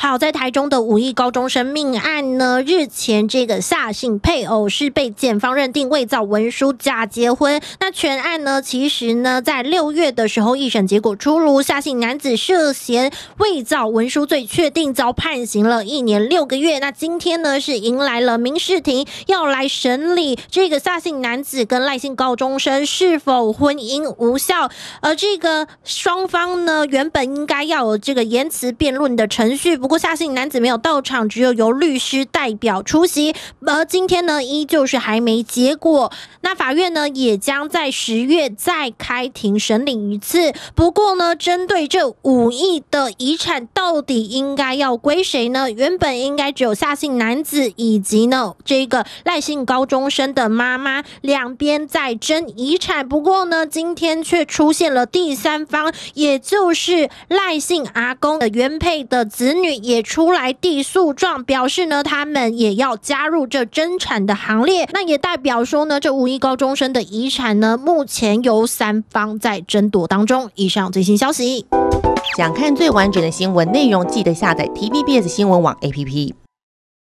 好，在台中的5亿高中生命案呢，日前这个夏姓配偶是被检方认定伪造文书假结婚。那全案呢，其实呢，在6月的时候，一审结果出炉，夏姓男子涉嫌伪造文书罪，确定遭判刑了1年6个月。那今天呢，是迎来了民事庭要来审理这个夏姓男子跟赖姓高中生是否婚姻无效，而这个双方呢，原本应该要有这个言辞辩论的程序，不过夏姓男子没有到场，只有由律师代表出席，而今天呢，依旧是还没结果。那法院呢，也将在10月再开庭审理一次。不过呢，针对这5亿的遗产到底应该要归谁呢？原本应该只有夏姓男子以及呢这个赖姓高中生的妈妈两边在争遗产，不过呢，今天却出现了第三方，也就是赖姓阿公的原配的子女也出来递诉状，表示呢他们也要加入这争产的行列。那也代表说呢，这5亿高中生的遗产呢，目前由3方在争夺当中。以上最新消息。 想看最完整的新闻内容，记得下载 TVBS 新闻网 APP。